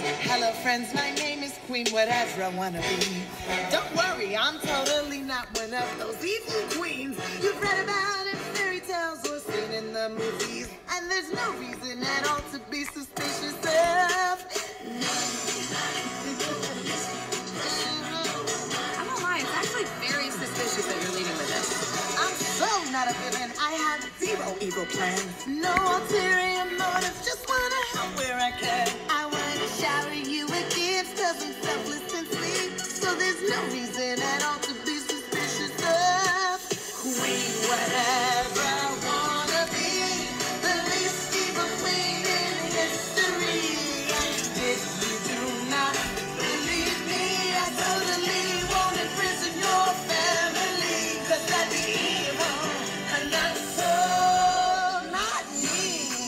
Hello, friends. My name is Queen Whatever I wanna be. Don't worry, I'm totally not one of those evil queens you've read about in fairy tales or seen in the movies. And there's no reason at all to be suspicious of me. I won't lie, it's actually very suspicious that you're leading with this. I'm so not a villain. I have zero evil plans. No ulterior motive. Just wanna help where I can. I wanna shower you with gifts 'cause I'm selfless and sweet. So there's no reason at all to be suspicious of Queen Whatever I wanna be. The least evil queen in history. And if you do not believe me, I totally won't imprison your family. 'Cause that'd be evil. And that's so not me.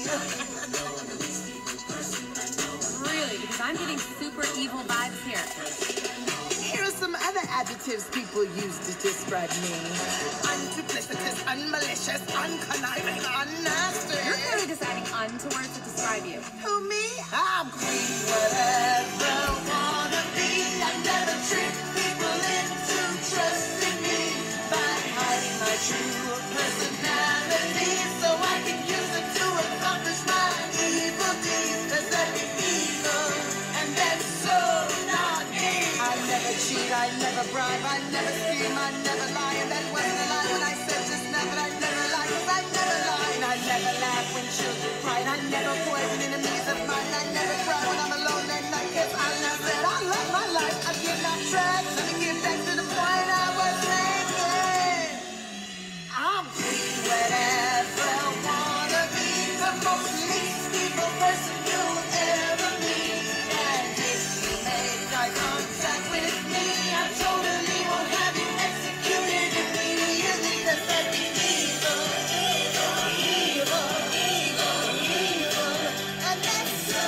Really, because I'm getting super evil vibes here. Here are some other adjectives people use to describe me. Unduplicitous, unmalicious, unconniving, unnasty. You're clearly deciding to words to describe you. Who, me? I'm Queen Whatever I wanna be. I never trick people into trusting me by hiding my true personality so I can use it to accomplish my evil deeds. 'Cause that'd be evil, and that's so not me. I never cheat, I never bribe, I never scheme, I never lie. And that wasn't a lie when I said just now that I never lie. 'Cause I never lie, and I never laugh when children cry. And I never poison enemies of mine. I never cry when I'm alone at night. 'Cause I know that I love my life. I give not track. Let me get back to the point I was making. I'm Queen Whatever I wanna be. The most least evil person you'll ever meet. And if you make eye contact with me, I totally won't have you executed immediately. 'Cause that'd be evil, evil, evil, evil, evil. And that's so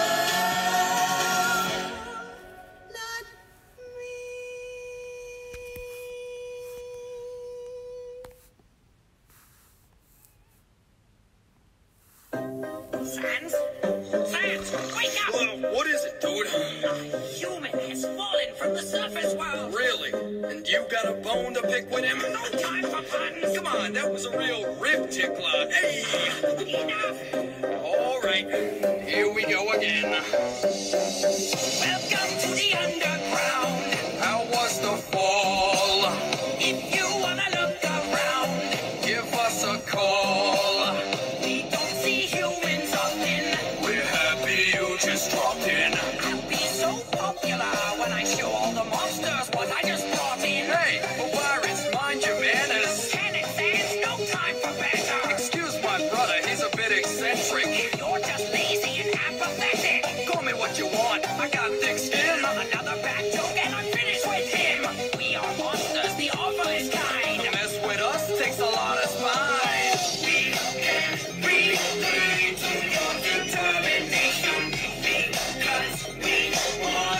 not me. Sans? Sans, wake up! What is it, dude? A human has fallen from the surface world. Really? And you got a bone to pick with him? No time for puns. Come on, that was a real rib tickler. Hey! Enough. All right, here we go again. Welcome to the underground. How was the fall? If you wanna look around, Give us a call. we don't see humans often. We're happy you just dropped in. I'll be so popular when I show all the monsters what I just brought in. Hey, pirates, mind your manners. Can it Sans? No time for banter. Excuse my brother, he's a bit eccentric. You're just lazy and apathetic. Call me what you want, I got thick skin. Another bad joke and I'm finished with him. We are monsters, the awfulest kind. To mess with us takes a lot of spine. We can relate to your determination because we want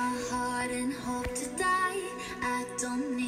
my heart and hope to die. I don't